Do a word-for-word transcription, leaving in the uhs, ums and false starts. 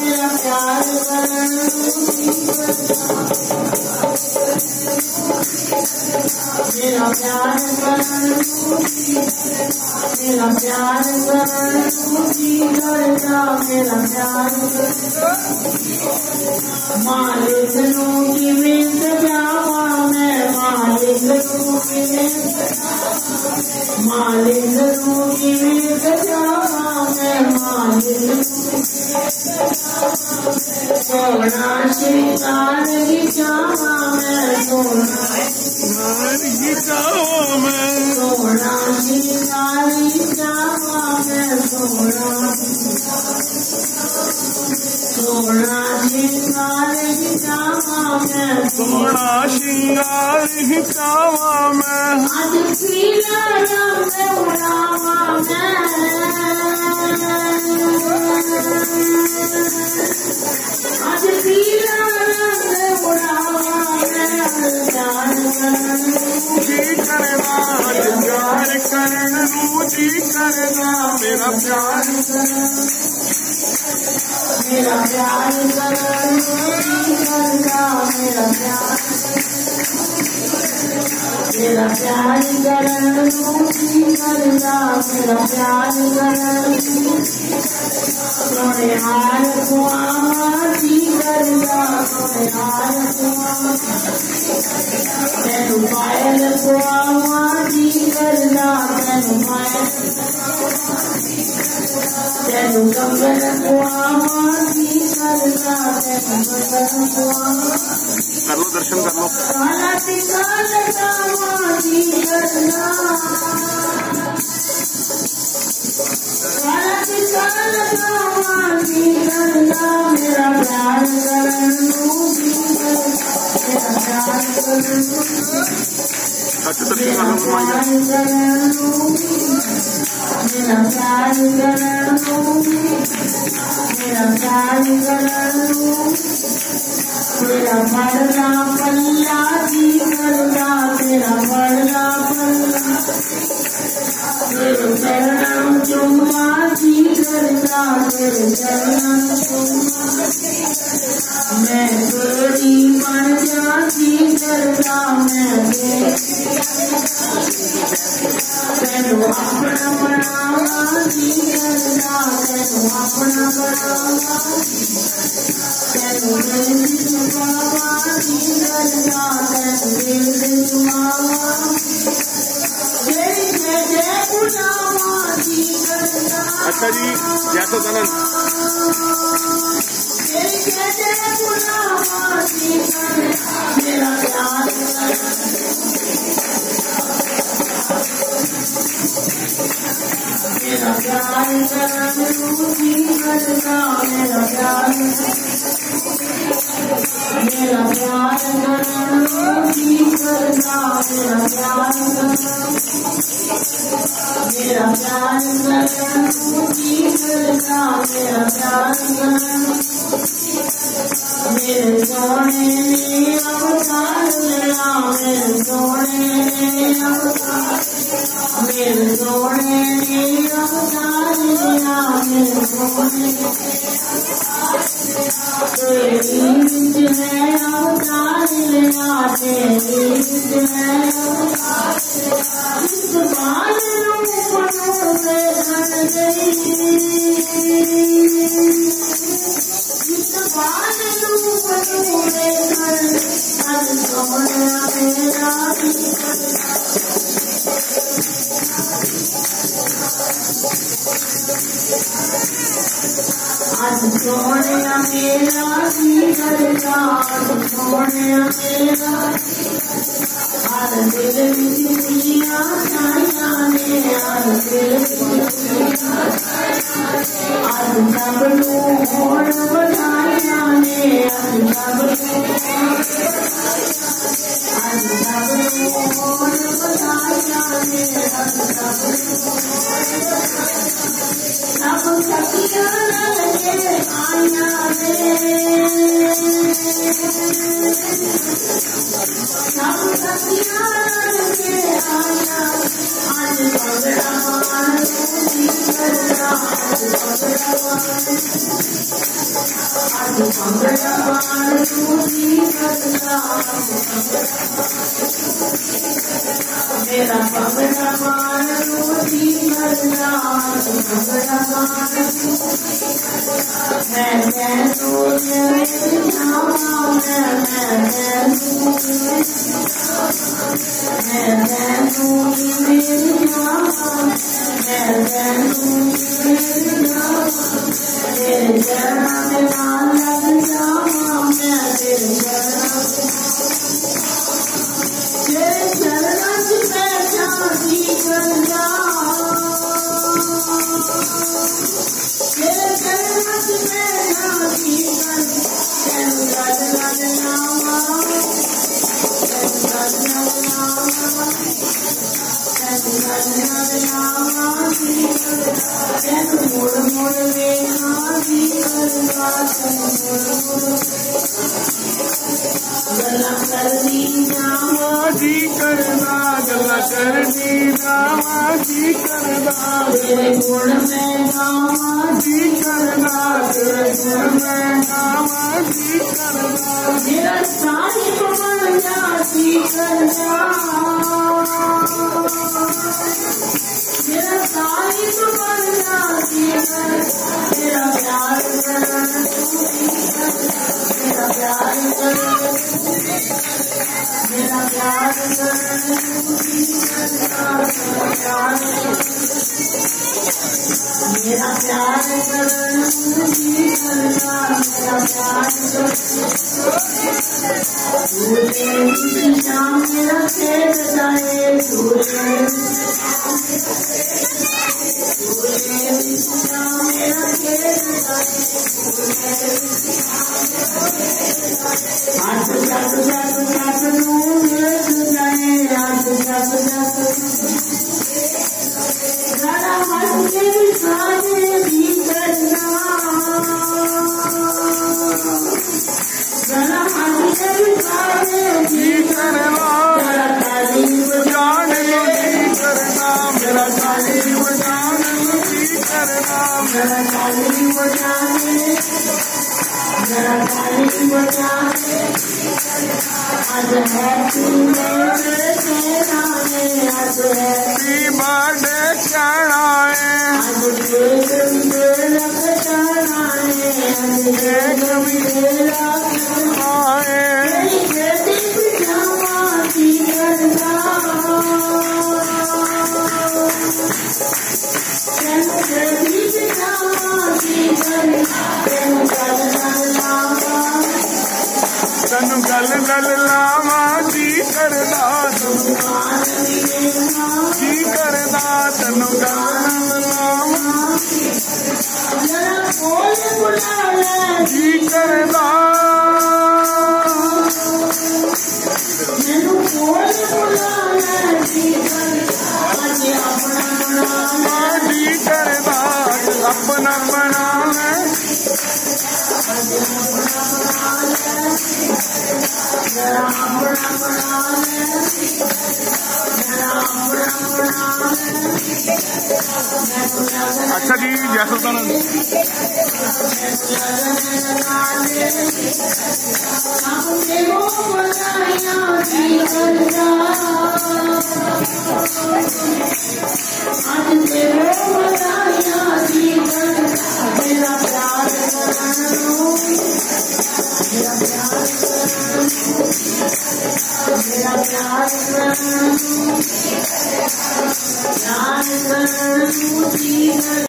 मेरा प्यार करण मेरा प्यार करण मेरा प्यार करण जी करता मेरा प्यार मालिक नू की विंद जावा मैं मालिक नू की विंद मालिक नू की विंद जावा मैं मालिक सोना श्रृंगार की जावा मैं सोना की जावा मैं सोना श्रृंगार की जावा मैं सोना सोना श्रृंगार की जावा मैं सोना श्रृंगार ही जावा मैं आज पीला रंग उड़ावा मैं आज पीला रंग उड़ावा मैं प्यार करण जी करना प्यार करण जी करना मेरा प्यार मेरा प्यार करण जी करना मेरा प्यार मेरा प्यार करण जी करना मेरा प्यार करण सोने हार कुआं जी करना सोने हार कुआं तेनू पायल कुआं जी करना तेनू पायल तेनू कंगन कुआं जी करना तेनू कंगन कुआं कर लो दर्शन कर लो काला टिका लगावा जी करना काला टिका लगावा जी करना मेरा प्यार करण जी मेरा प्यार करण अच्छे दर्शन कर लो मेरा प्यार करण मेरा प्यार करण मेरा पड़ना पल्ला जी करना मेरा पड़ना पल्ला मेरे चरणम चुम्मा जी करना मेरे चरणम चुम्मा मैं तेरी बन जा जी करना मैं तेनू अपना बनावा जी करना तेनू अपना बनावा तेनू दिल जुआवा जी करना तेनू दिल जुआवा जय जय जय बुलावा जी करना अच्छा जी जय तो करण जय जय जय बुलावा जी करना मेरा प्यार मेरा प्यार करण जी करना मेरा प्यार मेरा प्यार करण जी करना मेरा प्यार मेरा प्यार करण जी करना मेरा प्यार करण मेरे सोने ने अवतार लिया मेरे सोने ने अवतार मेरे सोने ने अवतार लिया मेरे सोने तेरी विच है अवतार लिया तेरी विच है अवतार इस बाल रूपनों से बन गई इस बाल रूपनों से बन आज सोना मेरा आज सोने मेरा जी करता आज सोने मेरा आज दिल विच दिया छाया ने आज दिल आज सब नू होण बधाइया ने आज सब आज सब नू होण बधाइया ने आज सब सब सखियां लगे आइया ने सब सखियां लगे आइया आज पगड़ा मान जी करता मेरा पगड़ा मान रोटी करना पगड़ा मान मैं तैनू जावा मैं मैं तैनू मैं तैनू जावा मैं तैनू जावा तेरे चरणों में मान लग जावा मैं तेरे चरणों तेरे चरणों से पहचानी करना तेरे चरणों से पहचानी करना तेरे लग लग नामा तेरे लग लग नामा तेरे लग लग नामा तेरे मोड़ मोड़ देखा जी करना तेरे मोड़ मोड़ गला करनी जावा जी करदा गला करनी जावा जी करदा तेरे गुण में गावा जी करदा तेरे गुण में गावा जी करदा मेरा साहिब बन जा जी करदा मेरा साहिब बन जा जी कर मेरा प्यार कर मेरा प्यार कर मेरा प्यार कर मेरा प्यार कर मेरा प्यार कर शाम मेरा खेत जाए मेरा खेत आज जब जब जब नूर जाए आज जब जब जरा हंस के सारे भी करना जरा हंस के सारे भी करना जरा ताली जान लो जी करदा मेरा ताली जान लो जी करदा जरा ताली बजाने जरा ताली बजाने आज है तू मेरे तेरा है आज है हैप्पी बर्थडे कहना है आज देख मेरा कटाना है आज देख मेरा कटाना आए तेरी खेती पिजामा की करना तेरी खेती पिजामा की करना तेनु गल गल लावा तनु गल गल लावा जी करदा दुकान मिलेगा जी करदा तनु गल गल लावा जरा बोल बुला ले जी करदा मैनू बोल बुला ले जी कर आज अपना बना ले जी करदा अपना बना ले आज अपना बना ले जरा अपना बना ले जरा अपना बना ले मैं तो लगन अच्छा जी जय सुल्तानंद लगा ले अपने वो बनाया जी करना आज तेरे बनाया जी करना मेरा प्यार करो मेरा प्यार करो मेरा प्यार करो प्यार करो जी